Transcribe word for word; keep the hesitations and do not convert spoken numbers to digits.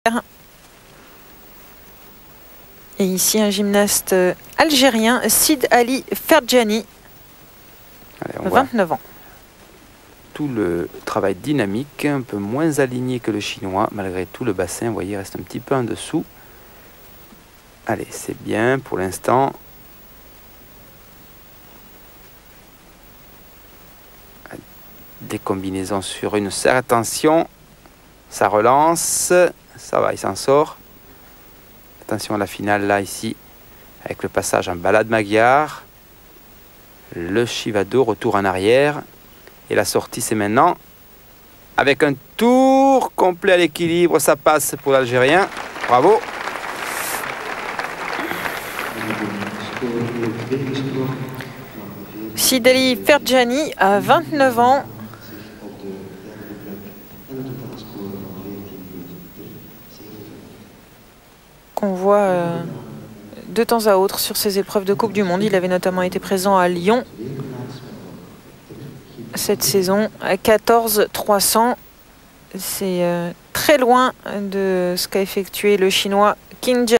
Et ici un gymnaste algérien, Sid Ali Ferjani, vingt-neuf ans. Tout le travail dynamique, un peu moins aligné que le chinois, malgré tout le bassin, vous voyez, reste un petit peu en dessous. Allez, c'est bien pour l'instant. Des combinaisons sur une serre, attention, ça relance, ça va, il s'en sort. Attention à la finale là, ici, avec le passage en balade magyar. Le Shivado, retour en arrière. Et la sortie, c'est maintenant. Avec un tour complet à l'équilibre, ça passe pour l'Algérien. Bravo. Sid Ali Ferjani a vingt-neuf ans. Qu'on voit euh, de temps à autre sur ces épreuves de Coupe du Monde. Il avait notamment été présent à Lyon cette saison à quatorze trois cents. C'est euh, très loin de ce qu'a effectué le Chinois Qin Jian.